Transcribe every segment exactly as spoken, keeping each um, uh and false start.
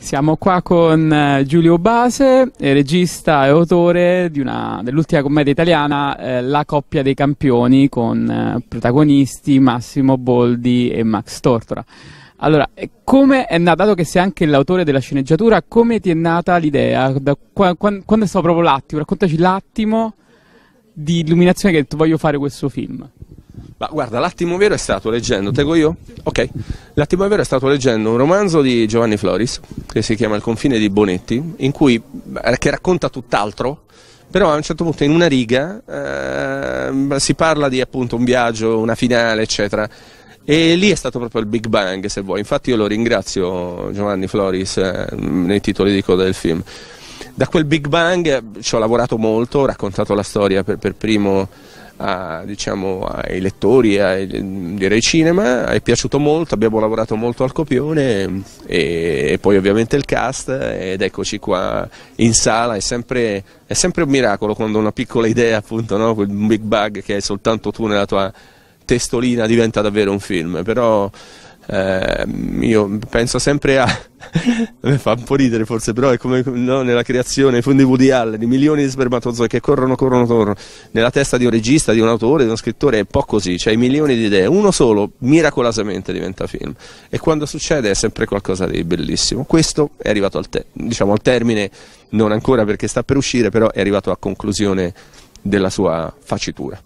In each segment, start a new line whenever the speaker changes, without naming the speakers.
Siamo qua con eh, Giulio Base, eh, regista e autore di una- dell'ultima commedia italiana, eh, La coppia dei campioni, con eh, protagonisti Massimo Boldi e Max Tortora. Allora, eh, come è nata, dato che sei anche l'autore della sceneggiatura, come ti è nata l'idea? Da qua- quan- quando è stato proprio l'attimo? Raccontaci l'attimo di illuminazione che hai detto voglio fare questo film.
Ma guarda, l'attimo vero è stato leggendo, tego io? Ok. L'attimo vero è stato leggendo un romanzo di Giovanni Floris, che si chiama Il confine di Bonetti, in cui, che racconta tutt'altro, però a un certo punto in una riga eh, si parla di appunto un viaggio, una finale, eccetera. E lì è stato proprio il Big Bang, se vuoi. Infatti io lo ringrazio, Giovanni Floris, eh, nei titoli di coda del film. Da quel Big Bang ci ho lavorato molto, ho raccontato la storia per, per primo a, diciamo, ai lettori, ai, direi cinema, è piaciuto molto, abbiamo lavorato molto al copione e, e poi ovviamente il cast, ed eccoci qua in sala. È sempre, è sempre un miracolo quando una piccola idea, appunto, no? Quel Big Bang che hai soltanto tu nella tua testolina diventa davvero un film. Però eh, io penso sempre a a me fa un po' ridere forse, però è come, no, nella creazione, i film di Woody Allen, di milioni di spermatozoi che corrono, corrono, corrono nella testa di un regista, di un autore, di uno scrittore. È un po' così, cioè milioni di idee, uno solo miracolosamente diventa film, e quando succede è sempre qualcosa di bellissimo. Questo è arrivato al, te diciamo, al termine, non ancora perché sta per uscire, però è arrivato a conclusione della sua facitura.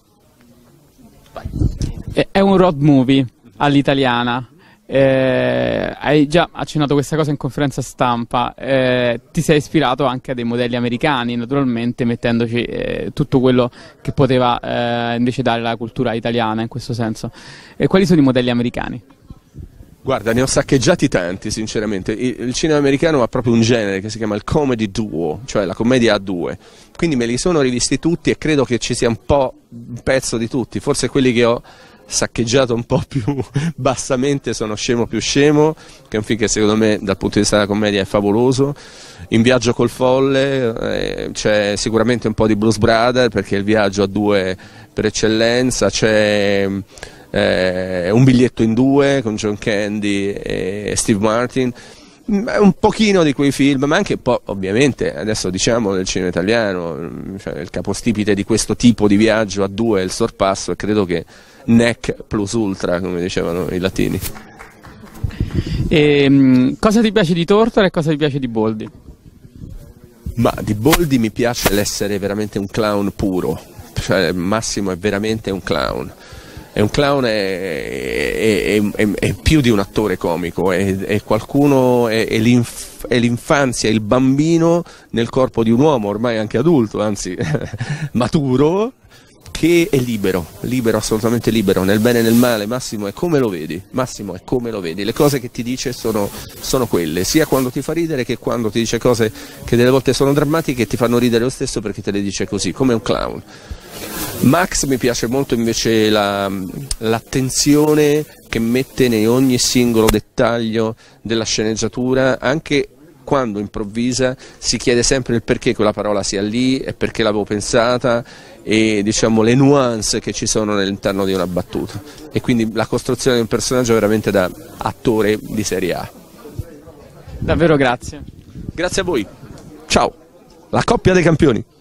Vai.
È un road movie all'italiana. Eh, hai già accennato questa cosa in conferenza stampa, eh, ti sei ispirato anche a dei modelli americani, naturalmente, mettendoci eh, tutto quello che poteva eh, invece dare la cultura italiana in questo senso. E quali sono i modelli americani?
Guarda, ne ho saccheggiati tanti, sinceramente. Il cinema americano ha proprio un genere che si chiama il comedy duo, cioè la commedia a due. Quindi me li sono rivisti tutti e credo che ci sia un po' un pezzo di tutti. Forse quelli che ho saccheggiato un po' più bassamente sono Scemo più scemo, che è un film che secondo me dal punto di vista della commedia è favoloso. In viaggio col folle eh, c'è sicuramente un po' di Blues Brothers, perché è il viaggio a due per eccellenza. C'è eh, Un biglietto in due con John Candy e Steve Martin. Un pochino di quei film, ma anche un po', ovviamente, adesso diciamo del cinema italiano, cioè il capostipite di questo tipo di viaggio a due è il sorpasso, e credo che nec plus ultra, come dicevano i latini.
E, mh, cosa ti piace di Tortora e cosa ti piace di Boldi?
Ma di Boldi mi piace l'essere veramente un clown puro, cioè Massimo è veramente un clown. È un clown, è, è, è, è più di un attore comico, è, è qualcuno, è, è l'infanzia, il bambino nel corpo di un uomo ormai anche adulto, anzi maturo, che è libero, libero, assolutamente libero, nel bene e nel male. Massimo è come lo vedi, Massimo è come lo vedi, le cose che ti dice sono, sono quelle, sia quando ti fa ridere che quando ti dice cose che delle volte sono drammatiche e ti fanno ridere lo stesso perché te le dice così, come un clown. Max mi piace molto invece l'attenzione che mette in ogni singolo dettaglio della sceneggiatura, anche quando improvvisa si chiede sempre il perché quella parola sia lì e perché l'avevo pensata, e diciamo le nuance che ci sono all'interno di una battuta, e quindi la costruzione di un personaggio veramente da attore di serie A.
Davvero grazie.
Grazie a voi, ciao, la coppia dei campioni.